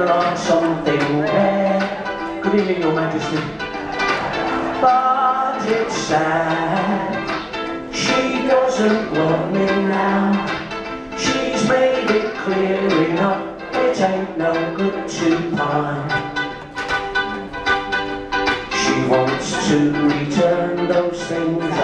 like something rare. Good evening, Your Majesty. But it's sad, she doesn't want me now. She's made it clear enough, it ain't no good to pine. She wants to return those things